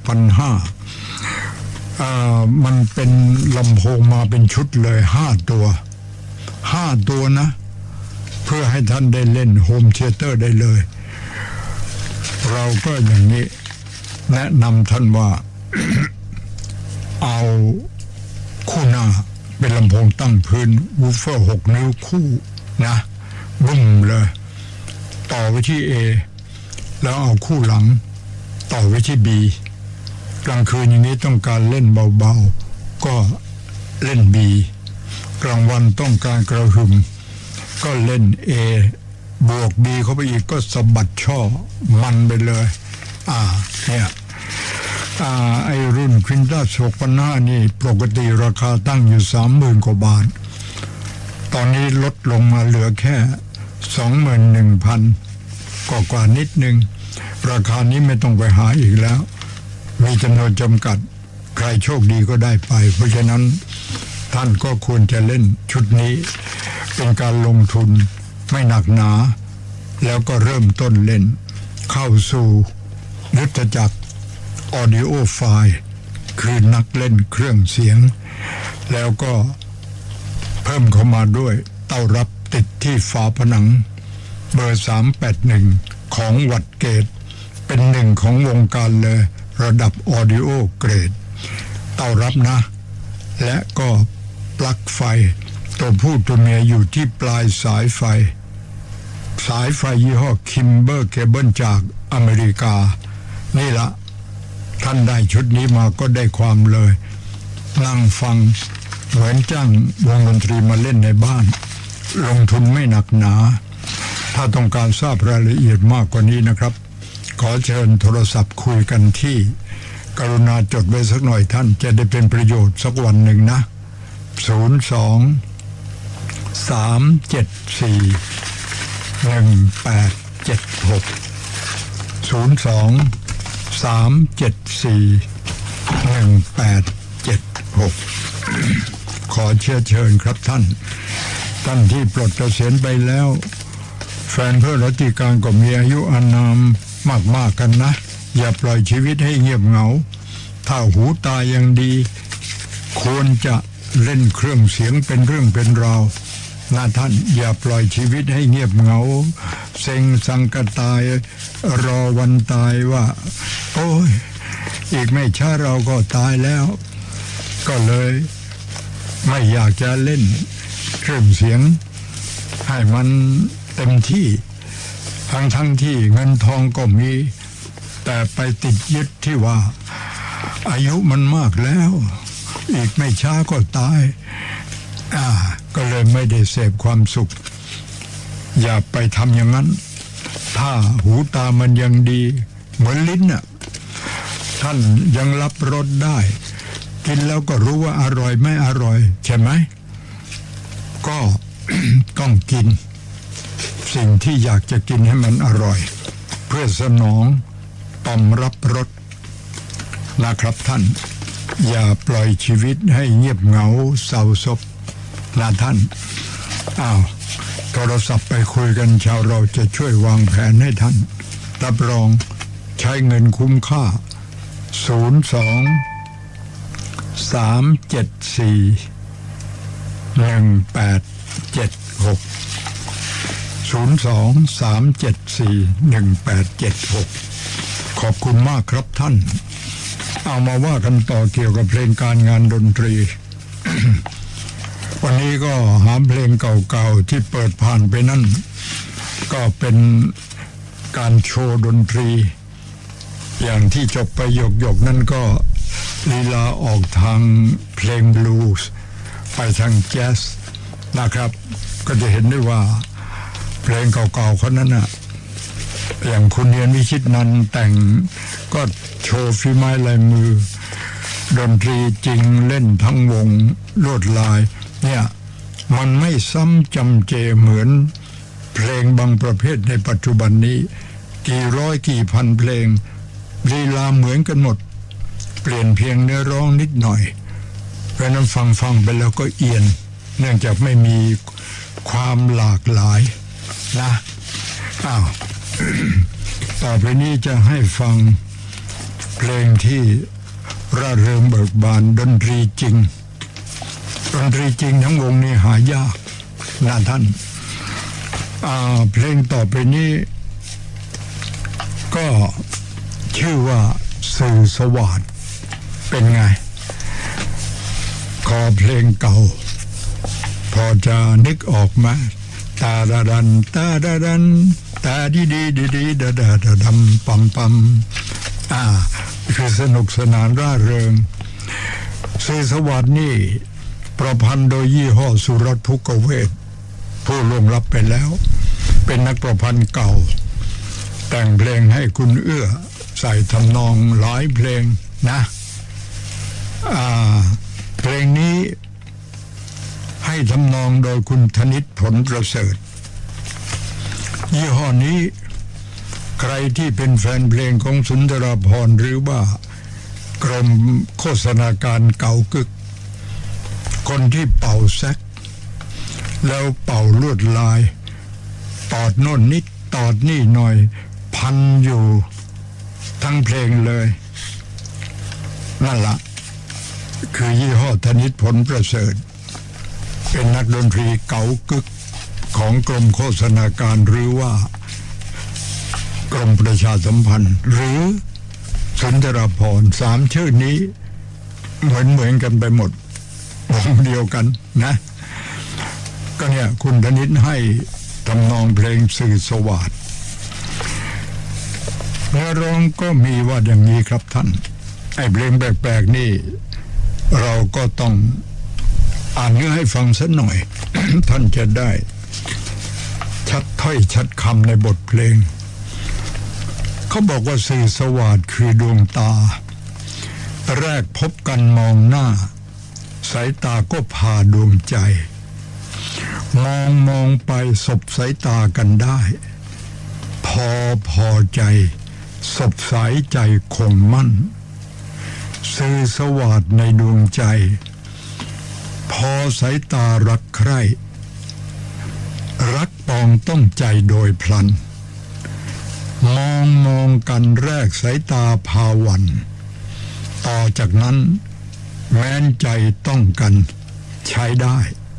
6,500มันเป็นลำโพงมาเป็นชุดเลย5 ตัวนะเพื่อให้ท่านได้เล่นโฮมเธียเตอร์ได้เลยเราก็อย่างนี้แนะนำท่านว่า เอาคู่หน้าเป็นลำโพงตั้งพื้นวูฟเฟอร์6 นิ้วคู่นะบุ้มเลยต่อไว้ที่ A แล้วเอาคู่หลังต่อไว้ที่ B กลางคืนอย่างนี้ต้องการเล่นเบาๆก็เล่น B กลางวันต้องการกระหึ่มก็เล่น A บวก B เข้าไปอีกก็สะบัดช่อมันไปเลยเนี่ยไอรุ่นควินตัส 6,500นี่ปกติราคาตั้งอยู่ 30,000 กว่าบาทตอนนี้ลดลงมาเหลือแค่ 21,000 กว่านิดนึงราคานี้ไม่ต้องไปหาอีกแล้วมีจำนวนจำกัดใครโชคดีก็ได้ไปเพราะฉะนั้นท่านก็ควรจะเล่นชุดนี้เป็นการลงทุนไม่หนักหนาแล้วก็เริ่มต้นเล่นเข้าสู่ยุทธจักรออดิโอไฟล์คือนักเล่นเครื่องเสียงแล้วก็เพิ่มเข้ามาด้วยเต้ารับติดที่ฝาผนังเบอร์381ของวัดเกตเป็นหนึ่งของวงการเลยระดับออดิโอเกรดเต้ารับนะและก็ปลั๊กไฟตัวผู้ตัวเมียอยู่ที่ปลายสายไฟยี่ห้อคิมเบอร์เคเบิลจากอเมริกานี่ละท่านได้ชุดนี้มาก็ได้ความเลยนั่งฟังเหมือนจ้างวงดนตรีมาเล่นในบ้านลงทุนไม่หนักหนาถ้าต้องการทราบรายละเอียดมากกว่านี้นะครับขอเชิญโทรศัพท์คุยกันที่กรุณาจดไว้สักหน่อยท่านจะได้เป็นประโยชน์สักวันหนึ่งนะขอเชิญครับท่านที่ปลดเกษียณไปแล้วแฟนเพื่อนรัติการก็มีอายุอานามมากกันนะอย่าปล่อยชีวิตให้เงียบเหงาถ้าหูตายังดีควรจะเล่นเครื่องเสียงเป็นเรื่องเป็นราวนะท่านอย่าปล่อยชีวิตให้เงียบเหงาเซ็งสังกตายรอวันตายว่าโอ้ยอีกไม่ช้าเราก็ตายแล้วก็เลยไม่อยากจะเล่นเครื่องเสียงให้มันเต็มที่ทั้งที่เงินทองก็มีแต่ไปติดยึดที่ว่าอายุมันมากแล้วอีกไม่ช้าก็ตายก็เลยไม่ได้เสพความสุขอย่าไปทำอย่างนั้นถ้าหูตามันยังดีเหมือนลิ้นน่ะท่านยังรับรสได้กินแล้วก็รู้ว่าอร่อยไม่อร่อยใช่ไหมก็ ต้องกินสิ่งที่อยากจะกินให้มันอร่อยเพื่อสนองต่อมรับรสนะครับท่านอย่าปล่อยชีวิตให้เงียบเหงาเศร้าซบนะท่านโทรศัพท์ไปคุยกันชาวเราจะช่วยวางแผนให้ท่านรับรองใช้เงินคุ้มค่า02-374-1876 ขอบคุณมากครับท่านเอามาว่ากันต่อเกี่ยวกับเพลงการงานดนตรี วันนี้ก็หาเพลงเก่าๆที่เปิดผ่านไปนั่นก็เป็นการโชว์ดนตรีอย่างที่จบไปหยกๆนั่นก็ลีลาออกทางเพลงบลูส์ไปทางแจ๊สนะครับก็จะเห็นได้ว่าเพลงเก่าๆคนนั้นน่ะอย่างคุณเนียนวิชิตนันท์แต่งก็โชว์ฝีไม้ลายมือดนตรีจริงเล่นทั้งวงลวดลายเนี่ยมันไม่ซ้ำจำเจเหมือนเพลงบางประเภทในปัจจุบันนี้กี่ร้อยกี่พันเพลงลีลาเหมือนกันหมดเปลี่ยนเพียงเนื้อร้องนิดหน่อยเพราะนั้นฟังไปแล้วก็เอียนเนื่องจากไม่มีความหลากหลายนะอ้าว ต่อไปนี้จะให้ฟังเพลงที่ร่าเริงเบิกบานดนตรีจริงทั้งวงนี้หายากนะท่านเพลงต่อไปนี้ก็ชื่อว่าสื่อสวัสดิ์เป็นไงขอเพลงเก่าพอจะนึกออกไหมตาดาดันตาดาดันตาดีดีดีดีดาดาดาดำปัมปัมคือสนุกสนานร่าเริงสื่อสวัสดิ์นี่ประพันธ์โดยยี่ห้อสุรัตน์ภุกเวทผู้ล่วงลับไปแล้วเป็นนักประพันธ์เก่าแต่งเพลงให้คุณเอื้อใส่ทำนองหลายเพลงนะเพลงนี้ให้ทำนองโดยคุณธนิตผลประเสริฐยี่ห้อนี้ใครที่เป็นแฟนเพลงของสุนทรภรณ์หรือว่ากรมโฆษณาการเก่ากึกคนที่เป่าแซกแล้วเป่าลวดลายตอดโน่นนิดตอดนี่หน่อยพันอยู่ทั้งเพลงเลยนั่นละคือยี่ห้อธนิตผลประเสริฐเป็นนักดนตรีเก่ากึกของกรมโฆษณาการหรือว่ากรมประชาสัมพันธ์หรือสุนทรภรณ์3ชื่อนี้เหมือนกันไปหมดวงเดียวกันนะก็เนี่ยคุณธนิตให้ทำนองเพลงสื่อสวัสดิ์เนื้อร้องก็มีว่าอย่างนี้ครับท่านไอ้เพลงแปลกๆนี่เราก็ต้องอ่านเนื้อให้ฟังสักหน่อย ท่านจะได้ชัดถ้อยชัดคำในบทเพลงเขาบอกว่าสื่อสวัสดิ์คือดวงตาแรกพบกันมองหน้าสายตาก็พาดวงใจมองไปสบสายตากันได้พอใจสบสายใจคงมั่นสื่อสวัสดิ์ในดวงใจพอสายตารักใคร่รักปองต้องใจโดยพลันมองกันแรกสายตาพาหวันต่อจากนั้นแม้นใจต้องกันใช้ได้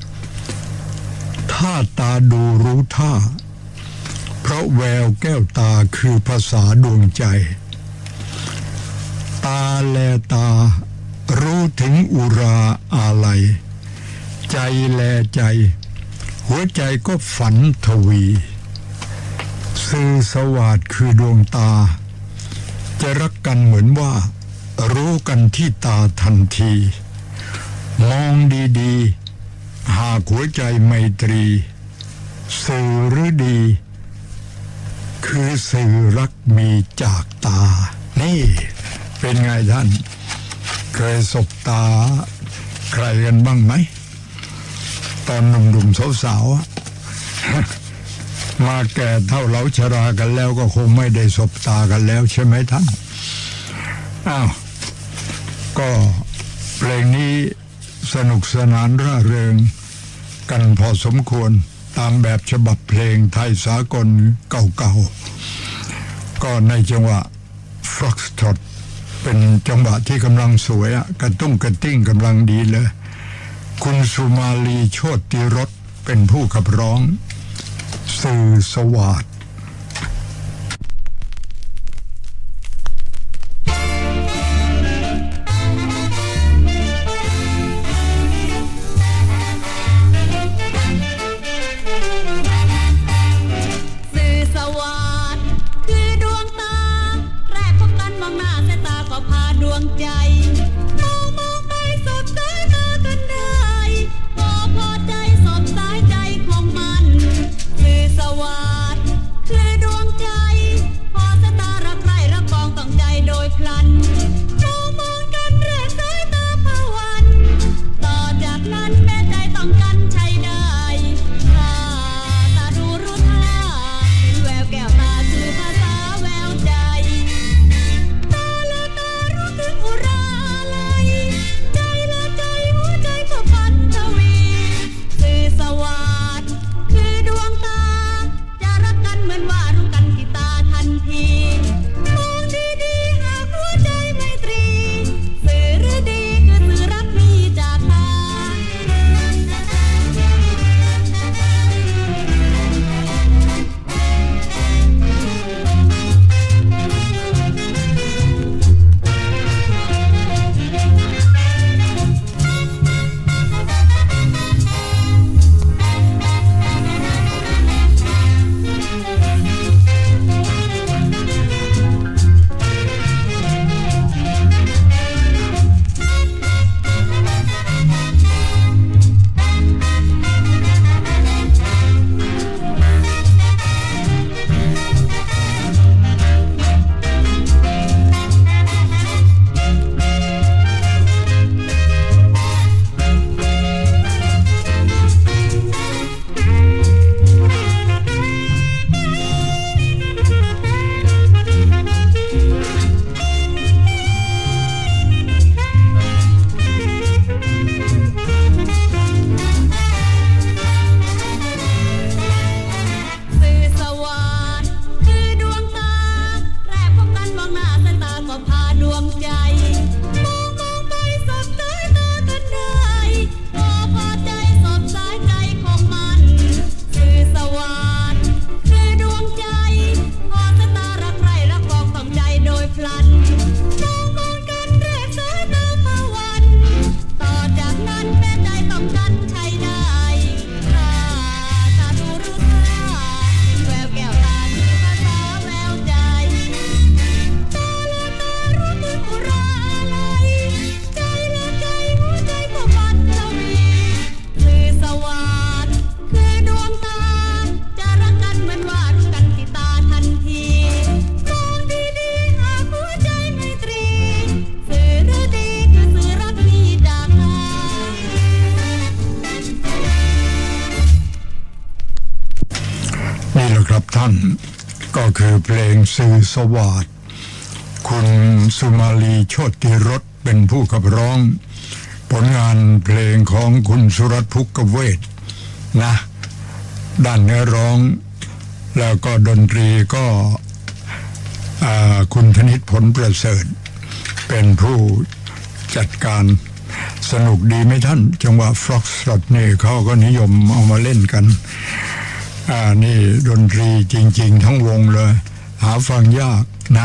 ถ้าตาดูรู้ท่าเพราะแววแก้วตาคือภาษาดวงใจตาแลตารู้ถึงอุราอาลัยใจแลใจหัวใจก็ฝันทวีสื่อสวัสดิ์คือดวงตาจะรักกันเหมือนว่ารู้กันที่ตาทันทีมองดีๆหากหัวใจไมตรีสื่อหรือดีคือสื่อรักมีจากตานี่เป็นไงท่านเคยสบตาใครกันบ้างไหมตอนหนุ่มๆสาวๆ มาแก่เท่าเราชรากันแล้วก็คงไม่ได้สบตากันแล้วใช่ไหมท่านก็เพลงนี้สนุกสนานร่าเริงกันพอสมควรตามแบบฉบับเพลงไทยสากลเก่าๆก็ในจังหวะฟ็อกสทรอตเป็นจังหวะที่กำลังสวยกระตุ้งกระติ้งกำลังดีเลยคุณสุมาลีโชติรสเป็นผู้ขับร้องสื่อสวัสดิ์ก็คือเพลงสื่อสวัสดิ์คุณสุมาลีโชติรสเป็นผู้ขับร้องผลงานเพลงของคุณสุรัตน์ภุกเวทนะด้านเนื้อร้องแล้วก็ดนตรีก็คุณธนิตผลประเสริฐเป็นผู้จัดการสนุกดีไหมท่านจังหวะฟ็อกสตรอตนี่เขาก็นิยมเอามาเล่นกันนี่ดนตรีจริงๆทั้งวงเลยหาฟังยากนะ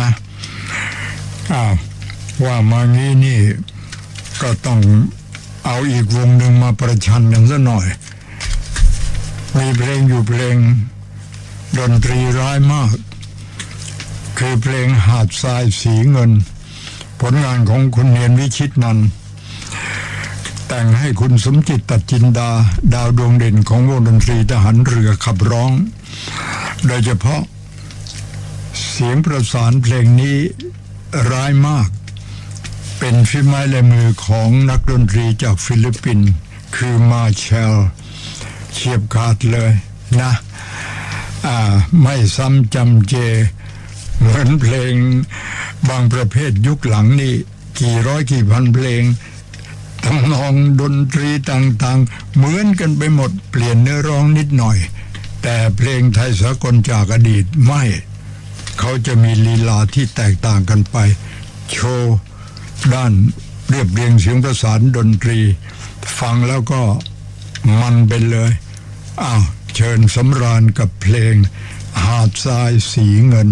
ว่ามางี้นี่ก็ต้องเอาอีกวงหนึ่งมาประชันกันซะหน่อยมีเพลงอยู่เพลงดนตรีร้ายมากคือเพลงหาดทรายสีเงินผลงานของคุณเนียนวิชิตนันท์แต่งให้คุณสมจิตตัดจินดาดาวดวงเด่นของวงดนตรีทหารเรือขับร้องโดยเฉพาะเสียงประสานเพลงนี้ร้ายมากเป็นฝีไม้ลายมือของนักดนตรีจากฟิลิปปินส์คือมาเชลเฉียบขาดเลยนะไม่ซ้ำจำเจเหมือนเพลงบางประเภทยุคหลังนี่กี่ร้อยกี่พันเพลงทำนองดนตรีต่างๆเหมือนกันไปหมดเปลี่ยนเนื้อร้องนิดหน่อยแต่เพลงไทยสากลจากอดีตไม่เขาจะมีลีลาที่แตกต่างกันไปโชว์ด้านเรียบเรียงเสียงประสานดนตรีฟังแล้วก็มันไปเลยเชิญสำราญกับเพลงหาดทรายสีเงิน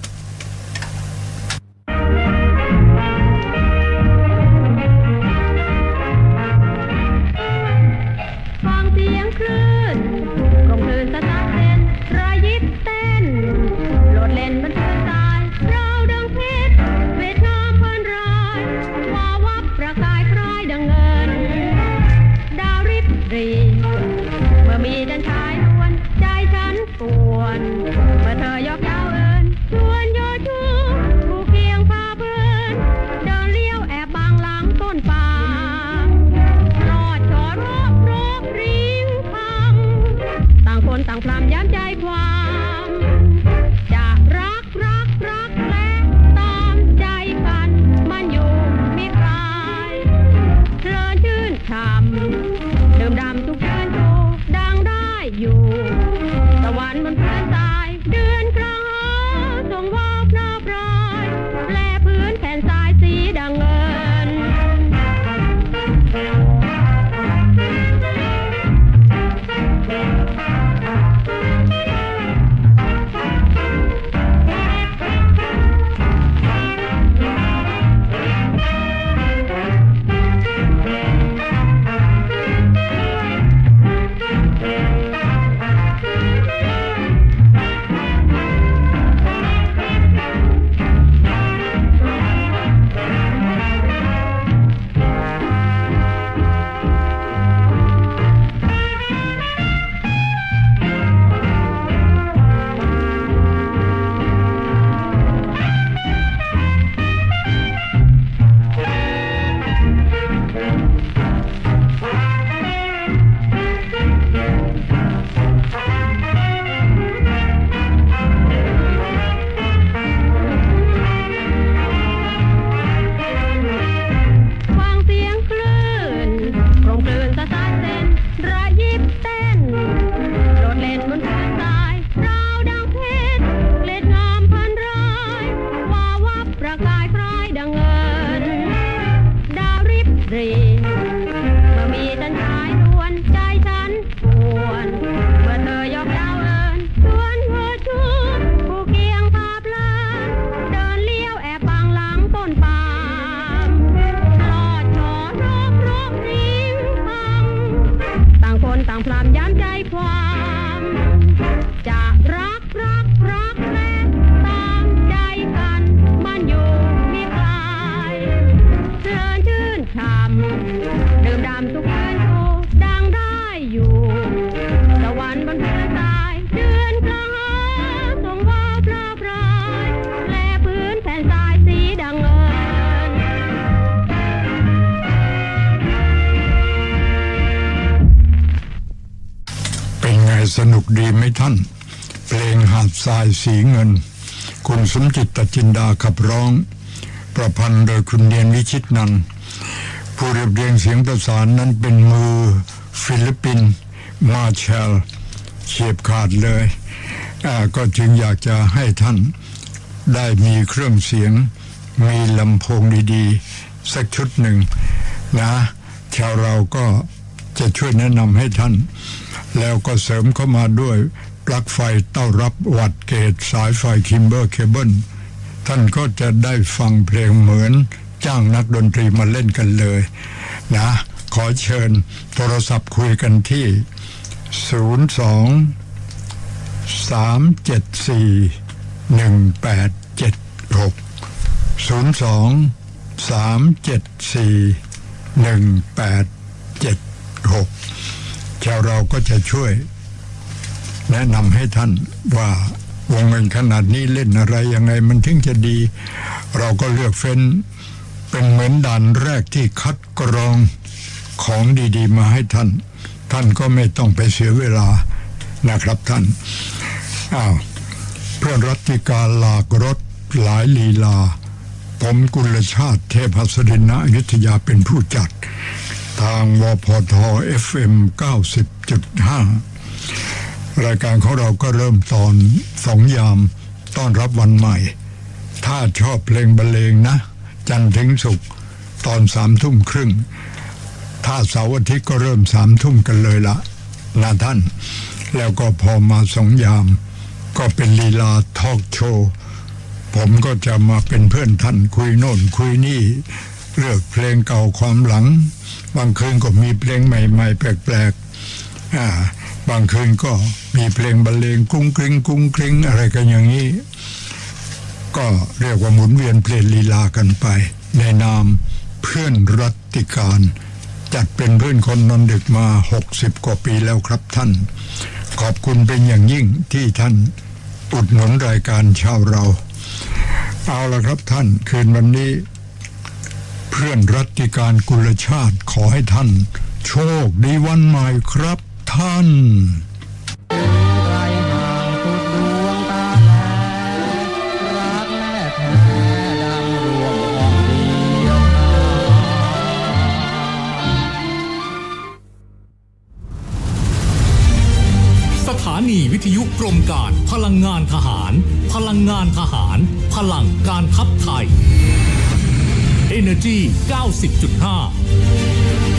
สนุกดีไหมท่านเพลงหาดทรายสีเงินคุณสมจิต จินดาขับร้องประพันธ์โดยคุณเนียนวิชิตนันท์ผู้เรียบเรียงเสียงประสานนั้นเป็นมือฟิลิปปินส์มาร์แชลเฉียบขาดเลยก็จึงอยากจะให้ท่านได้มีเครื่องเสียงมีลำโพงดีๆสักชุดหนึ่งนะชาวเราก็จะช่วยแนะนำให้ท่านแล้วก็เสริมเข้ามาด้วยปลั๊กไฟเต้ารับวัดเกจสายไฟคิมเบอร์เคเบิลท่านก็จะได้ฟังเพลงเหมือนจ้างนักดนตรีมาเล่นกันเลยนะขอเชิญโทรศัพท์คุยกันที่ชาวเราก็จะช่วยแนะนำให้ท่านว่าวงเงินขนาดนี้เล่นอะไรยังไงมันถึงจะดีเราก็เลือกเฟ้นเป็นเหมือนด่านแรกที่คัดกรองของดีๆมาให้ท่านก็ไม่ต้องไปเสียเวลานะครับท่านเพื่อนรัติกาหลากรถหลายลีลาผมกุลชาติเทพหัสดินณอยุธยาเป็นผู้จัดทางวพท FM 90.5 รายการของเราก็เริ่มตอน2 ยามต้อนรับวันใหม่ถ้าชอบเพลงบรรเลงนะจันทร์ถึงศุกร์ตอน21:30ถ้าเสาร์อาทิตย์ก็เริ่ม21:00กันเลยละนะท่านแล้วก็พอมา2 ยามก็เป็นลีลาทอล์กโชว์ผมก็จะมาเป็นเพื่อนท่านคุยโน่นคุยนี่เลือกเพลงเก่าความหลังบางคืนก็มีเพลงใหม่ๆแปลกๆบางคืนก็มีเพลงบรรเลงกุ้งกริ้งกุ้งกริ้งอะไรกันอย่างนี้ก็เรียกว่าหมุนเวียนเพลงลีลากันไปในนามเพื่อนรัตติการจัดเป็นเพื่อนคนนอนดึกมา60 กว่าปีแล้วครับท่านขอบคุณเป็นอย่างยิ่งที่ท่านอุดหนุนรายการชาวเราเอาละครับท่านคืนวันนี้เพื่อนรัตติการกุลชาติขอให้ท่านโชคดีวันใหม่ครับท่านไกลห่างสุดดวงตาแลรักแน่แท้ดังรวมห้องเดียวสถานีวิทยุกรมการพลังงานทหารพลังงานทหารพลังการทัพไทย Energy 90.5